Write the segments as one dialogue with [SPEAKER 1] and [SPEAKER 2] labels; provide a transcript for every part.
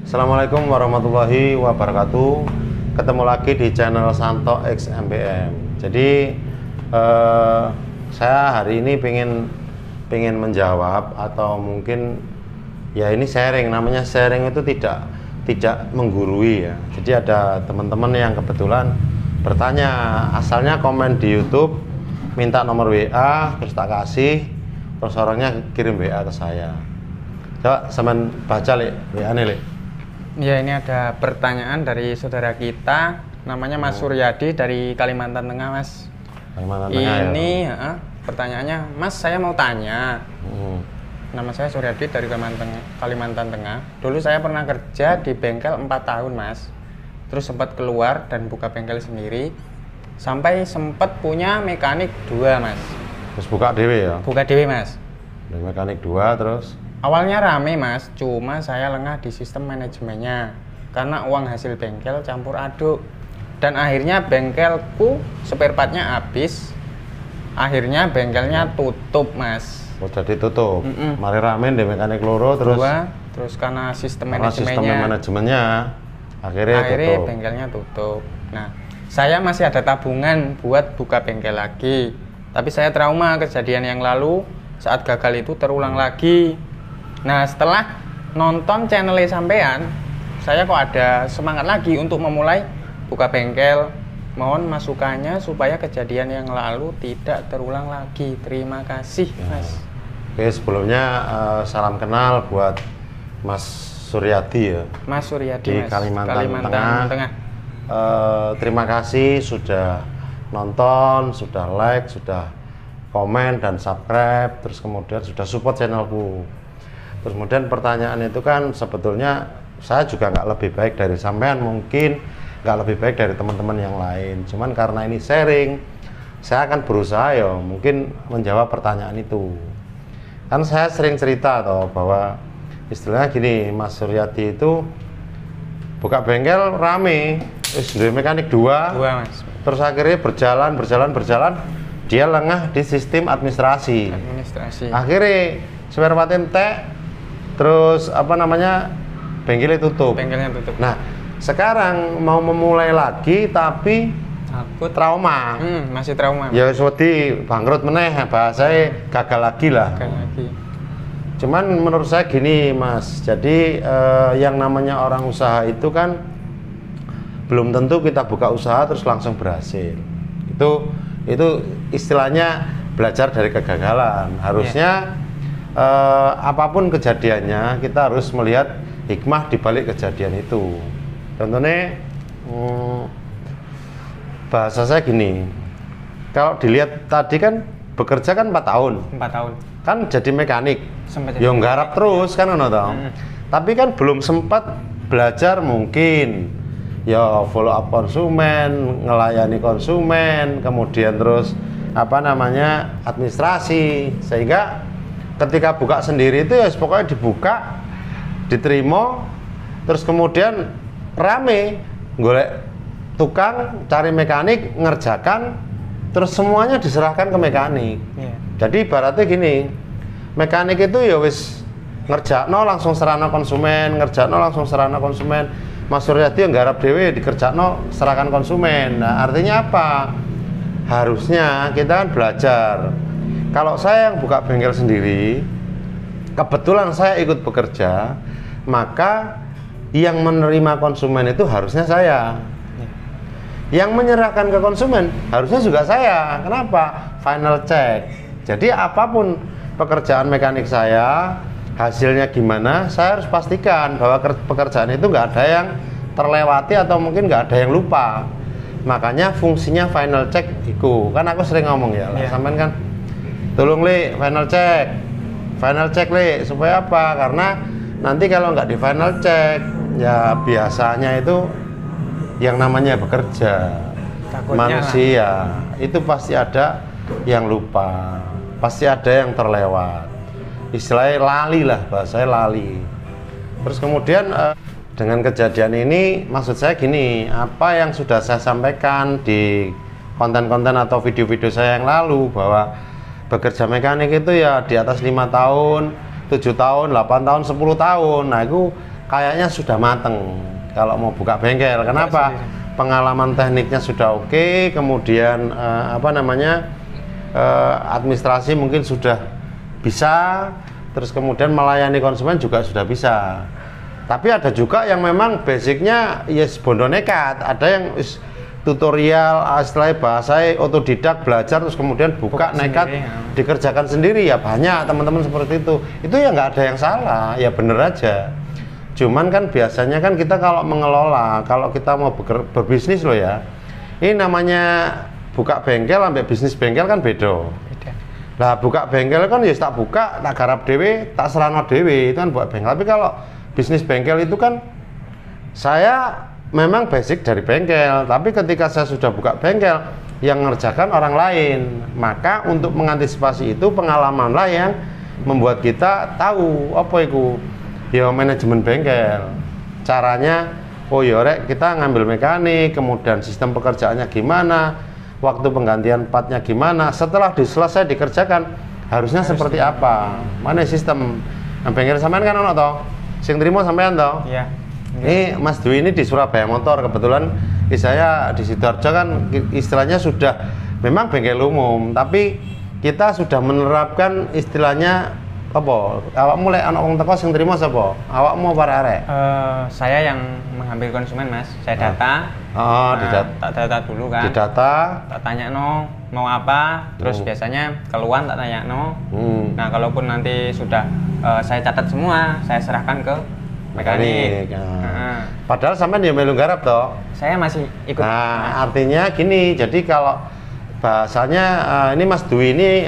[SPEAKER 1] Assalamualaikum warahmatullahi wabarakatuh. Ketemu lagi di channel Santo X MBM. Jadi saya hari ini pengen menjawab atau mungkin ya ini sharing. Namanya sharing itu tidak menggurui ya. Jadi ada teman-teman yang kebetulan bertanya, asalnya komen di YouTube, minta nomor WA, terus tak kasih, terus orangnya kirim WA ke saya. Coba sampean baca WA-nya, Lek.
[SPEAKER 2] Ya, ini ada pertanyaan dari saudara kita, namanya Mas Suryadi dari Kalimantan Tengah, Mas.
[SPEAKER 1] Kalimantan Tengah.
[SPEAKER 2] Ini ya? Pertanyaannya, Mas, saya mau tanya. Nama saya Suryadi dari Kalimantan Tengah. Dulu saya pernah kerja di bengkel 4 tahun, Mas. Terus sempat keluar dan buka bengkel sendiri. Sampai sempat punya mekanik 2, Mas.
[SPEAKER 1] Terus buka dewe ya?
[SPEAKER 2] Buka dewe, Mas.
[SPEAKER 1] Dari mekanik 2 terus?
[SPEAKER 2] Awalnya rame, Mas, cuma saya lengah di sistem manajemennya karena uang hasil bengkel campur aduk. Dan akhirnya bengkelku spare partnya habis. Akhirnya bengkelnya tutup, Mas.
[SPEAKER 1] Oh, jadi tutup. Mari rame di mekanik loro terus.
[SPEAKER 2] Terus karena sistem
[SPEAKER 1] manajemennya akhirnya tutup.
[SPEAKER 2] Bengkelnya tutup. Nah, saya masih ada tabungan buat buka bengkel lagi. Tapi saya trauma kejadian yang lalu, saat gagal itu terulang lagi. Nah, setelah nonton channel sampean, saya kok ada semangat lagi untuk memulai buka bengkel. Mohon masukannya supaya kejadian yang lalu tidak terulang lagi. Terima kasih, Mas.
[SPEAKER 1] Oke, sebelumnya salam kenal buat Mas Suryadi ya.
[SPEAKER 2] Mas Suryadi
[SPEAKER 1] di
[SPEAKER 2] Mas.
[SPEAKER 1] Kalimantan Tengah. Terima kasih sudah nonton, sudah like, sudah komen dan subscribe, terus kemudian sudah support channelku. Terus kemudian pertanyaan itu kan sebetulnya saya juga nggak lebih baik dari sampean, mungkin nggak lebih baik dari teman-teman yang lain. Cuman karena ini sharing, saya akan berusaha ya mungkin menjawab pertanyaan itu. Kan saya sering cerita toh bahwa istilahnya gini, Mas Suryadi itu buka bengkel rame, duwe mekanik 2,
[SPEAKER 2] Mas.
[SPEAKER 1] Terus akhirnya berjalan, dia lengah di sistem administrasi. Akhirnya spare part entek, terus bengkelnya tutup. Nah, sekarang mau memulai lagi tapi
[SPEAKER 2] takut
[SPEAKER 1] trauma.
[SPEAKER 2] Masih trauma.
[SPEAKER 1] Ya wis wedi bangkrut meneh, bahasanya gagal lagi lah. Cuman menurut saya gini, Mas. Jadi yang namanya orang usaha itu kan belum tentu kita buka usaha terus langsung berhasil. Itu istilahnya belajar dari kegagalan. Harusnya apapun kejadiannya kita harus melihat hikmah di balik kejadian itu. Contohnya bahasa saya gini, kalau dilihat tadi kan bekerja kan 4 tahun.
[SPEAKER 2] 4 tahun.
[SPEAKER 1] Kan jadi mekanik. Ya nggarap terus kan ngono toh. Tapi kan belum sempat belajar mungkin ya follow up konsumen, ngelayani konsumen, kemudian terus administrasi, sehingga ketika buka sendiri itu ya pokoknya dibuka, diterima, terus kemudian rame golek tukang, cari mekanik, ngerjakan, terus semuanya diserahkan ke mekanik. Jadi ibaratnya gini, mekanik itu ya wis ngerjakno langsung serana konsumen, Mas Suryadi yang garap dewe dikerjakno serahkan konsumen. Nah, artinya apa? Harusnya kita kan belajar. Kalau saya yang buka bengkel sendiri, kebetulan saya ikut bekerja, maka yang menerima konsumen itu harusnya saya. Yang menyerahkan ke konsumen harusnya juga saya. Kenapa? Final check. Jadi apapun pekerjaan mekanik saya, hasilnya gimana, saya harus pastikan bahwa pekerjaan itu nggak ada yang terlewati atau mungkin nggak ada yang lupa. Makanya fungsinya final check itu. Kan aku sering ngomong ya, sampean kan tolong final check supaya apa? Karena nanti kalau nggak di final check ya biasanya itu yang namanya bekerja manusia itu pasti ada yang lupa, pasti ada yang terlewat, istilahnya lali lah, bahasanya lali. Terus kemudian dengan kejadian ini maksud saya gini, apa yang sudah saya sampaikan di konten-konten atau video-video saya yang lalu bahwa bekerja mekanik itu ya di atas 5 tahun, 7 tahun, 8 tahun, 10 tahun. Nah itu kayaknya sudah mateng kalau mau buka bengkel. Kenapa? Pengalaman tekniknya sudah oke, kemudian administrasi mungkin sudah bisa, terus kemudian melayani konsumen juga sudah bisa. Tapi ada juga yang memang basicnya yes bondo nekat, ada yang tutorial, istilahnya bahasa otodidak belajar terus kemudian buka nekat sendiri, dikerjakan sendiri, ya banyak teman-teman seperti itu ya nggak ada yang salah, ya bener aja. Cuman kan biasanya kan kita kalau mengelola, kalau kita mau berbisnis loh ya, ini namanya buka bengkel sampai bisnis bengkel kan beda. Lah buka bengkel kan ya tak buka, tak garap dewe, tak serano dewe, itu kan buat bengkel. Tapi kalau bisnis bengkel itu kan saya memang basic dari bengkel, tapi ketika saya sudah buka bengkel yang mengerjakan orang lain, maka untuk mengantisipasi itu pengalamanlah yang membuat kita tahu apa itu ya manajemen bengkel, caranya oh ya rek kita ngambil mekanik, kemudian sistem pekerjaannya gimana, waktu penggantian partnya gimana, setelah selesai dikerjakan harusnya seperti apa, mana sistem bengkel sampean kan ono toh sing trimo sampean toh.
[SPEAKER 2] Iya.
[SPEAKER 1] Ini Mas Dwi ini di Surabaya Motor, kebetulan saya di Sidoarjo kan istilahnya sudah memang bengkel umum, tapi kita sudah menerapkan istilahnya apa? Awak mulai anak wong teko sing trimo sapa? Awakmu para arek?
[SPEAKER 2] Saya yang mengambil konsumen, Mas. Saya data.
[SPEAKER 1] Tak
[SPEAKER 2] data dulu kan.
[SPEAKER 1] Didata.
[SPEAKER 2] Tak tanya mau apa, terus biasanya keluhan tak tanya Nah, kalaupun nanti sudah saya catat semua, saya serahkan ke mekanik.
[SPEAKER 1] Padahal sampean ya melu garap toh.
[SPEAKER 2] Saya masih ikut.
[SPEAKER 1] Nah, artinya gini, jadi kalau bahasanya ini Mas Dwi ini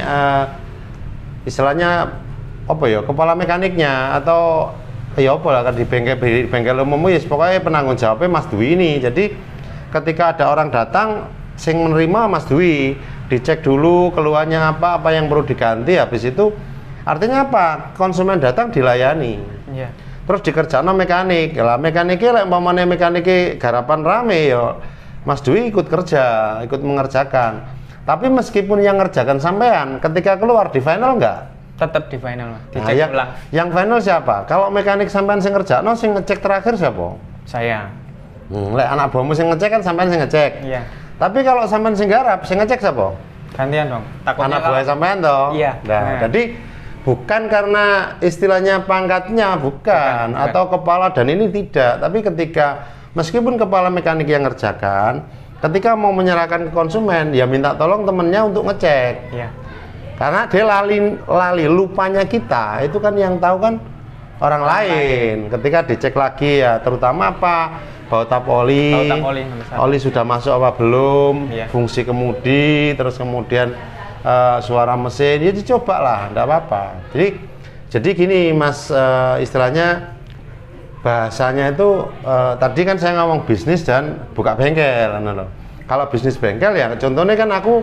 [SPEAKER 1] istilahnya apa ya, kepala mekaniknya atau ya apa lah di bengkel umum ya pokoknya penanggung jawabnya Mas Dwi ini. Jadi ketika ada orang datang sing menerima Mas Dwi, dicek dulu keluhannya apa yang perlu diganti, habis itu artinya apa? Konsumen datang dilayani.
[SPEAKER 2] Iya.
[SPEAKER 1] Terus dikerjakan mekanik. Lah mekaniknya lek umpamane mekaniknya garapan rame ya Mas Dwi ikut kerja, ikut mengerjakan. Tapi meskipun yang ngerjakan sampean, ketika keluar di final enggak?
[SPEAKER 2] Tetap di final, Mas. Dicek ulang.
[SPEAKER 1] Yang final siapa? Kalau mekanik sampean sing ngerjakno, sing ngecek terakhir siapa?
[SPEAKER 2] Saya.
[SPEAKER 1] Lek anak buahmu sing ngecek kan sampean sing ngecek.
[SPEAKER 2] Iya.
[SPEAKER 1] Tapi kalau sampean sing garap, sing ngecek siapa?
[SPEAKER 2] Gantian dong.
[SPEAKER 1] Takutnya anak buah sampean toh.
[SPEAKER 2] Iya.
[SPEAKER 1] Nah, jadi bukan karena istilahnya pangkatnya bukan atau kepala dan ini tidak, tapi ketika meskipun kepala mekanik yang ngerjakan, ketika mau menyerahkan ke konsumen ya minta tolong temennya untuk ngecek.
[SPEAKER 2] Iya. Karena
[SPEAKER 1] dia lali lupanya kita itu kan yang tahu kan orang lain. Ketika dicek lagi ya terutama apa baut tap oli sudah masuk apa belum, fungsi kemudi, terus kemudian suara mesin ya dicoba lah, enggak apa-apa. Jadi gini Mas, istilahnya bahasanya itu tadi kan saya ngomong bisnis dan buka bengkel. Kalau bisnis bengkel ya contohnya kan aku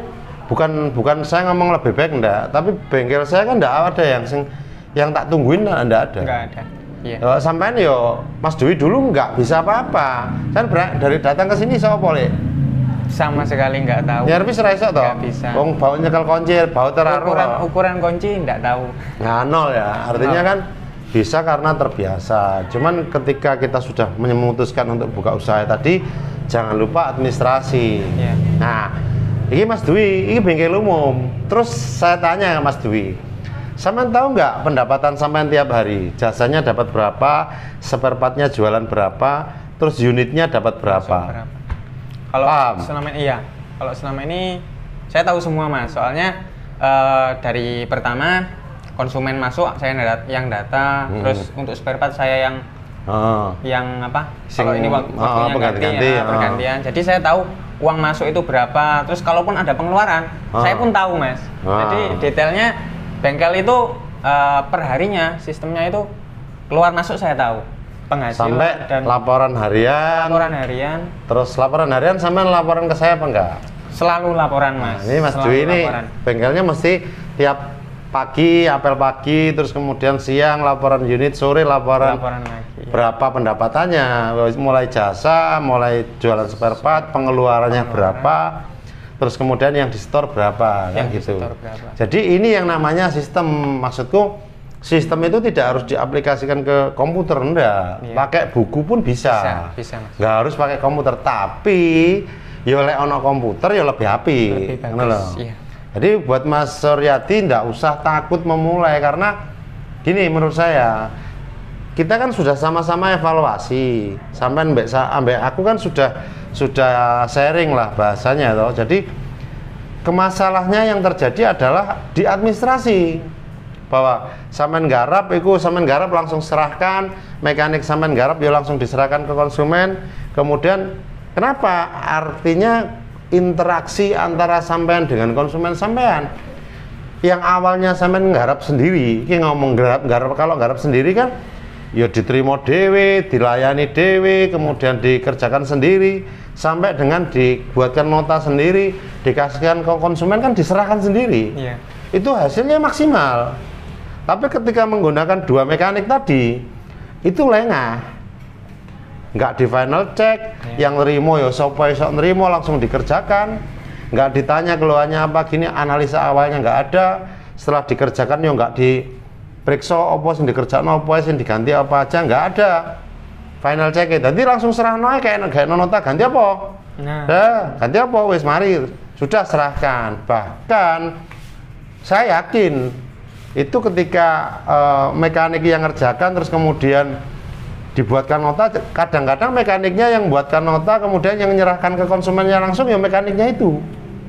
[SPEAKER 1] bukan saya ngomong lebih baik enggak, tapi bengkel saya kan enggak ada yang tak tungguin, enggak ada.
[SPEAKER 2] Enggak ada. Iya.
[SPEAKER 1] Sampean yo Mas Dwi dulu enggak bisa apa-apa. Kan dari datang ke sini sapa boleh?
[SPEAKER 2] Sama sekali enggak tahu.
[SPEAKER 1] Ya wis ora iso to.
[SPEAKER 2] Enggak bisa.
[SPEAKER 1] Wong bau nyekel kunci, bau teraruh.
[SPEAKER 2] Ukuran kunci enggak tahu.
[SPEAKER 1] Nah, nol ya. Artinya kan bisa karena terbiasa. Cuman ketika kita sudah memutuskan untuk buka usaha tadi, jangan lupa administrasi.
[SPEAKER 2] Iya.
[SPEAKER 1] Nah, ini Mas Dwi, ini bengkel umum. Terus saya tanya Mas Dwi, sampean tahu nggak pendapatan sampean tiap hari? Jasanya dapat berapa? Spare partnya jualan berapa? Terus unitnya dapat berapa?
[SPEAKER 2] Kalau selama ini saya tahu semua Mas. Soalnya dari pertama konsumen masuk saya yang data, terus untuk spare part saya yang apa? Kalau ini waktunya pergantian. Jadi saya tahu uang masuk itu berapa, terus kalaupun ada pengeluaran saya pun tahu Mas. Jadi detailnya bengkel itu perharinya sistemnya itu keluar masuk saya tahu, penghasilan
[SPEAKER 1] sampai
[SPEAKER 2] dan
[SPEAKER 1] laporan harian. Terus laporan harian sampai laporan ke saya apa enggak?
[SPEAKER 2] Selalu laporan Mas.
[SPEAKER 1] Ini Mas Dwi ini bengkelnya mesti tiap pagi apel pagi, terus kemudian siang laporan unit, sore laporan lagi, berapa pendapatannya, mulai jasa, mulai jualan spare part, pengeluarannya berapa, terus kemudian yang di store berapa, kan gitu. Jadi ini yang namanya sistem, maksudku sistem itu tidak harus diaplikasikan ke komputer, enggak.
[SPEAKER 2] Iya.
[SPEAKER 1] Pakai buku pun bisa.
[SPEAKER 2] Bisa, Mas.
[SPEAKER 1] Nggak harus pakai komputer, tapi ya oleh ono komputer ya lebih apik.
[SPEAKER 2] Lebih bagus,
[SPEAKER 1] Ngono lho.
[SPEAKER 2] iya.
[SPEAKER 1] Jadi buat Mas Suryadi nggak usah takut memulai, karena gini menurut saya, kita kan sudah sama-sama evaluasi. Sampai ambek aku kan sudah sharing lah bahasanya toh. Jadi kemasalahnya yang terjadi adalah di administrasi, bahwa sampean garap langsung serahkan, mekanik sampean garap ya langsung diserahkan ke konsumen. Kemudian kenapa? Artinya interaksi antara sampean dengan konsumen sampean yang awalnya sampean nggarap sendiri, ini ngomong garap kalau garap sendiri kan ya diterima dewe, dilayani dewe, kemudian dikerjakan sendiri sampai dengan dibuatkan nota sendiri, dikasihkan ke konsumen kan diserahkan sendiri.
[SPEAKER 2] Iya.
[SPEAKER 1] Itu hasilnya maksimal. Tapi ketika menggunakan dua mekanik tadi, itu lengah. Nggak di final check, yang nerimo ya sapa iso nerimo langsung dikerjakan. Nggak ditanya keluhannya apa gini, analisa awalnya nggak ada. Setelah dikerjakan ya nggak diperiksa apa sing dikerjakan apa sing diganti apa aja, nggak ada. Final check itu, nanti langsung serahno kayak nota ganti apa? Ganti apa? Wis mari sudah serahkan. Bahkan saya yakin itu ketika mekanik yang ngerjakan terus kemudian dibuatkan nota, kadang-kadang mekaniknya yang buatkan nota kemudian yang menyerahkan ke konsumennya langsung ya mekaniknya itu.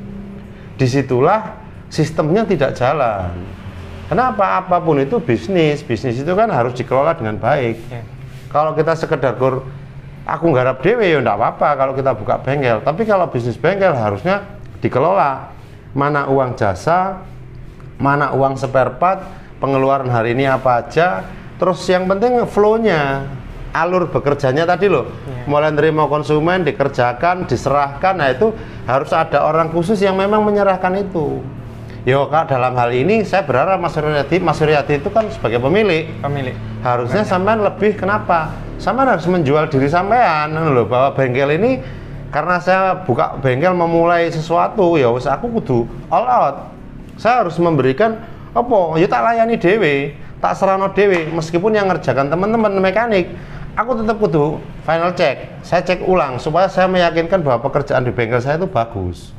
[SPEAKER 1] Disitulah sistemnya tidak jalan. Kenapa? Apapun itu bisnis itu kan harus dikelola dengan baik. Kalau kita sekedar aku nggarap dewe ya enggak apa-apa kalau kita buka bengkel, tapi kalau bisnis bengkel harusnya dikelola. Mana uang jasa, mana uang spare part, pengeluaran hari ini apa aja, terus yang penting flow-nya, alur bekerjanya tadi loh. Mulai nerima konsumen, dikerjakan, diserahkan, nah itu harus ada orang khusus yang memang menyerahkan itu. Yo Kak, dalam hal ini saya berharap Mas Suryadi itu kan sebagai pemilik. Harusnya sampean lebih, kenapa? Sampean harus menjual diri sampean loh, bahwa bengkel ini karena saya buka bengkel memulai sesuatu, ya wis aku kudu all out. Saya harus memberikan apa? Ya tak layani dewe, tak serano dewe, meskipun yang ngerjakan teman-teman mekanik, aku tetap kudu final check. Saya cek ulang supaya saya meyakinkan bahwa pekerjaan di bengkel saya itu bagus.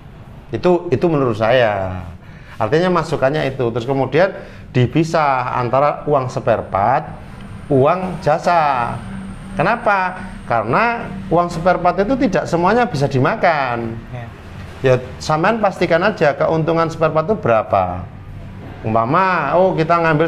[SPEAKER 1] Itu menurut saya. Artinya masukannya itu. Terus kemudian dipisah antara uang spare part, uang jasa. Kenapa? Karena uang spare part itu tidak semuanya bisa dimakan. Ya sampean pastikan aja keuntungan spare part itu berapa. Umpama, kita ngambil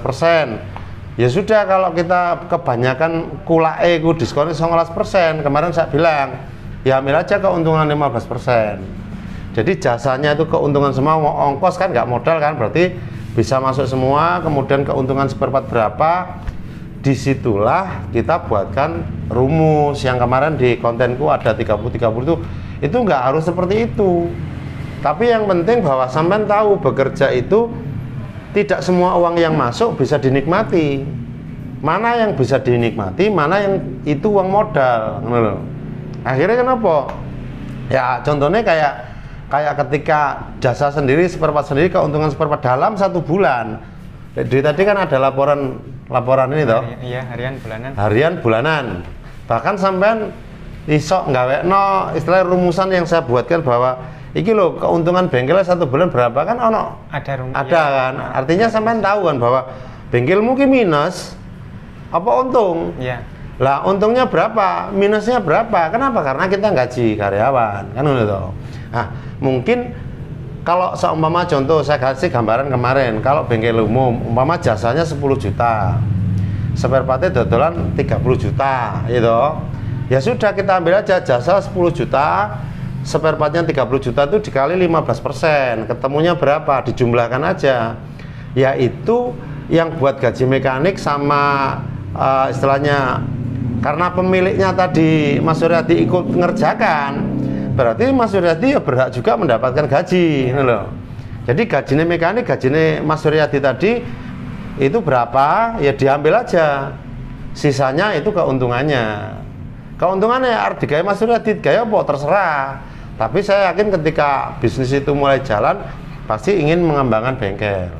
[SPEAKER 1] 19%. Ya sudah, kalau kita kebanyakan kulae ku diskonnya 19%. Kemarin saya bilang, ya ambil aja keuntungan 15%. Jadi jasanya itu keuntungan semua, ongkos kan nggak modal kan, berarti bisa masuk semua. Kemudian keuntungan spare part berapa, disitulah kita buatkan rumus yang kemarin di kontenku ada 30-30 itu nggak harus seperti itu. Tapi yang penting bahwa sampean tahu bekerja itu tidak semua uang yang masuk bisa dinikmati. Mana yang bisa dinikmati, mana yang itu uang modal. Akhirnya kenapa? Ya contohnya kayak ketika jasa sendiri, spare part sendiri, keuntungan spare part dalam 1 bulan. Jadi tadi kan ada laporan ini toh.
[SPEAKER 2] Iya,
[SPEAKER 1] harian bulanan. Bahkan sampean iso ngawekno istilah rumusan yang saya buatkan bahwa iki loh keuntungan bengkelnya 1 bulan berapa kan ada kan. Artinya sampean tahu kan bahwa bengkelmu ki minus apa untung.
[SPEAKER 2] Iya.
[SPEAKER 1] Lah untungnya berapa, minusnya berapa? Kenapa? Karena kita gaji karyawan kan ngono toh. Nah, mungkin kalau seumpama contoh saya kasih gambaran kemarin, kalau bengkel umum umpama jasanya 10 juta, spare partnya dodolan 30 juta gitu. Ya sudah, kita ambil aja jasa 10 juta, spare partnya 30 juta itu dikali 15%, ketemunya berapa? Dijumlahkan aja. Yaitu yang buat gaji mekanik sama istilahnya, karena pemiliknya tadi Mas Suryadi ikut ngerjakan, berarti Mas Suryadi ya berhak juga mendapatkan gaji, loh. Jadi gajinya mekanik, gajinya Mas Suryadi tadi itu berapa, ya diambil aja. Sisanya itu keuntungannya. Keuntungannya digawe Mas Suryadi, gaya apa terserah. Tapi saya yakin ketika bisnis itu mulai jalan, pasti ingin mengembangkan bengkel.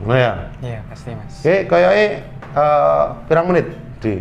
[SPEAKER 1] Oh ya.
[SPEAKER 2] Iya, pasti Mas.
[SPEAKER 1] Oke, kayaknya pirang menit di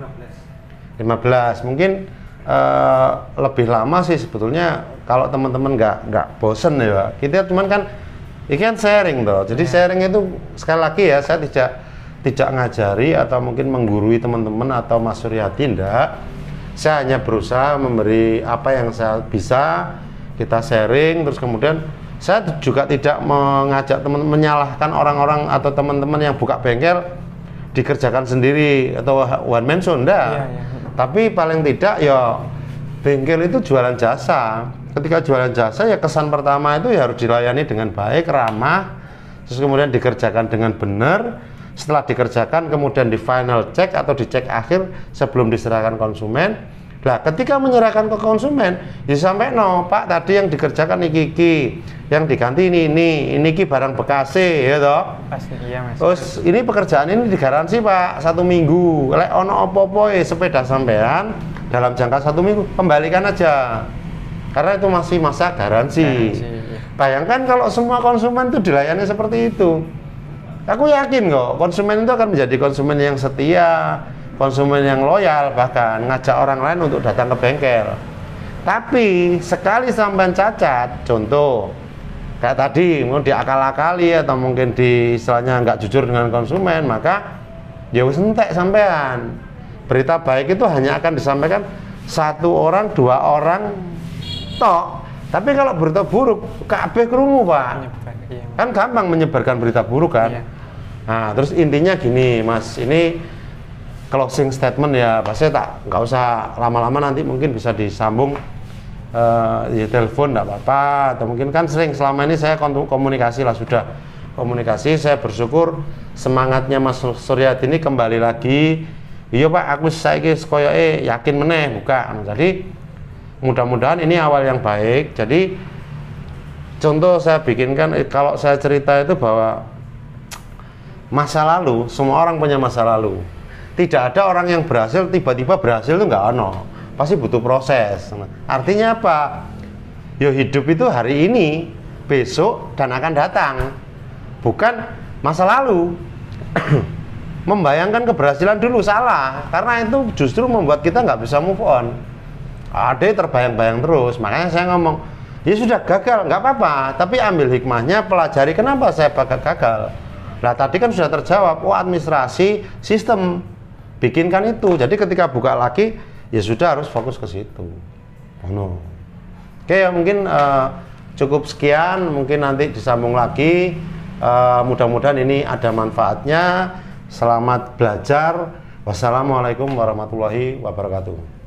[SPEAKER 1] 15. Mungkin lebih lama sih sebetulnya kalau teman-teman nggak bosen ya. Kita cuman kan ini kan sharing toh. Jadi sharing itu sekali lagi ya, saya tidak ngajari atau mungkin menggurui teman-teman atau Mas Suryadi enggak. Saya hanya berusaha memberi apa yang saya bisa, kita sharing, terus kemudian saya juga tidak mengajak teman menyalahkan orang-orang atau teman-teman yang buka bengkel dikerjakan sendiri atau one man show enggak.
[SPEAKER 2] Iya.
[SPEAKER 1] Tapi paling tidak ya bengkel itu jualan jasa. Ketika jualan jasa ya kesan pertama itu ya harus dilayani dengan baik, ramah, terus kemudian dikerjakan dengan benar. Setelah dikerjakan kemudian di final check atau di cek akhir sebelum diserahkan konsumen. Nah, ketika menyerahkan ke konsumen, ya sampai no, Pak tadi yang dikerjakan iki, yang diganti ini barang bekas ya toh.
[SPEAKER 2] Pasti iya Mas.
[SPEAKER 1] Terus ini pekerjaan ini digaransi Pak 1 minggu. Lek ono opo-opo sepeda sampean dalam jangka 1 minggu kembalikan aja. Karena itu masih masa garansi. Bayangkan kalau semua konsumen itu dilayani seperti itu. Aku yakin kok konsumen itu akan menjadi konsumen yang setia, konsumen yang loyal, bahkan ngajak orang lain untuk datang ke bengkel. Tapi sekali sampean cacat, contoh kayak tadi mungkin diakal-akali atau mungkin di istilahnya nggak jujur dengan konsumen, maka ya wis entek sampean. Berita baik itu hanya akan disampaikan 1 orang, 2 orang tok. Tapi kalau berita buruk kabeh krungu, Pak. Kan gampang menyebarkan berita buruk kan. Iya. Nah, terus intinya gini, Mas, ini closing statement ya, pasti nggak usah lama-lama, nanti mungkin bisa disambung ya telepon nggak apa-apa, atau mungkin kan sering selama ini saya komunikasi lah, sudah komunikasi. Saya bersyukur semangatnya Mas Suryadi ini kembali lagi. Iya Pak, aku saiki koyoke yakin meneh buka. Jadi mudah-mudahan ini awal yang baik. Jadi contoh saya bikinkan, kalau saya cerita itu bahwa masa lalu, semua orang punya masa lalu. Tidak ada orang yang berhasil tiba-tiba berhasil itu nggak ono, pasti butuh proses. Artinya apa? Yo hidup itu hari ini, besok dan akan datang, bukan masa lalu. Membayangkan keberhasilan dulu salah, karena itu justru membuat kita nggak bisa move on. Ada terbayang-bayang terus, makanya saya ngomong, ya sudah gagal nggak apa-apa, tapi ambil hikmahnya, pelajari kenapa saya gagal. Nah tadi kan sudah terjawab, administrasi sistem bikinkan itu. Jadi ketika buka lagi ya sudah harus fokus ke situ. Oke ya, mungkin cukup sekian, mungkin nanti disambung lagi. Mudah-mudahan ini ada manfaatnya. Selamat belajar. Wassalamualaikum warahmatullahi wabarakatuh.